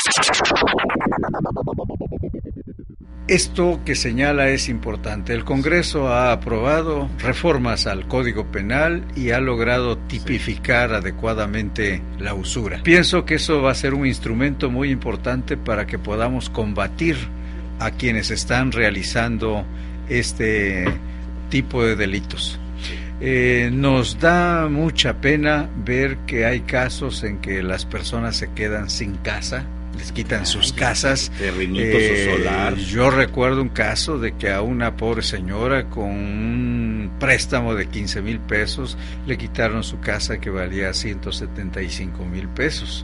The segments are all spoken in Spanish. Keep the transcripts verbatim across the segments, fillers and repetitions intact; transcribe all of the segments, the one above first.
Esto que señala es importante. El Congreso ha aprobado reformas al Código Penal y ha logrado tipificar adecuadamente la usura. Pienso que eso va a ser un instrumento muy importante para que podamos combatir a quienes están realizando este tipo de delitos. Eh, nos da mucha pena ver que hay casos en que las personas se quedan sin casa, les quitan sus casas. Eh, solar. Yo recuerdo un caso de que a una pobre señora con un préstamo de quince mil pesos le quitaron su casa que valía ciento setenta y cinco mil pesos.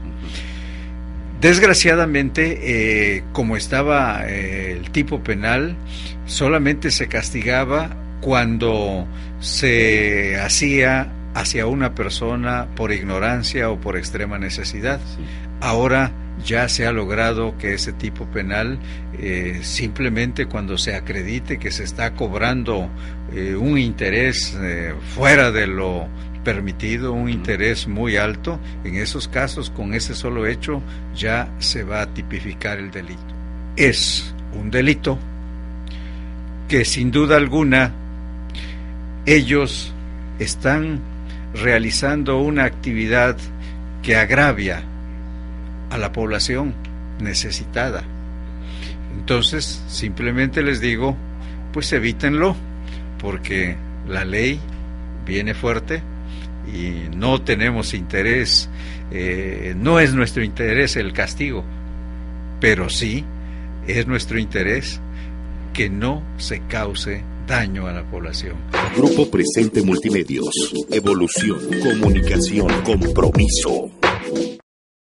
Desgraciadamente, eh, como estaba eh, el tipo penal, solamente se castigaba cuando se hacía hacia una persona por ignorancia o por extrema necesidad. Sí. Ahora ya se ha logrado que ese tipo penal, eh, simplemente cuando se acredite que se está cobrando eh, un interés eh, fuera de lo permitido, un interés muy alto, en esos casos, con ese solo hecho, ya se va a tipificar el delito. Es un delito que sin duda alguna ellos están realizando una actividad que agravia a la población necesitada. Entonces, simplemente les digo, pues evítenlo, porque la ley viene fuerte y no tenemos interés, eh, no es nuestro interés el castigo, pero sí es nuestro interés que no se cause daño a la población. Grupo Presente Multimedios. Evolución, comunicación, compromiso.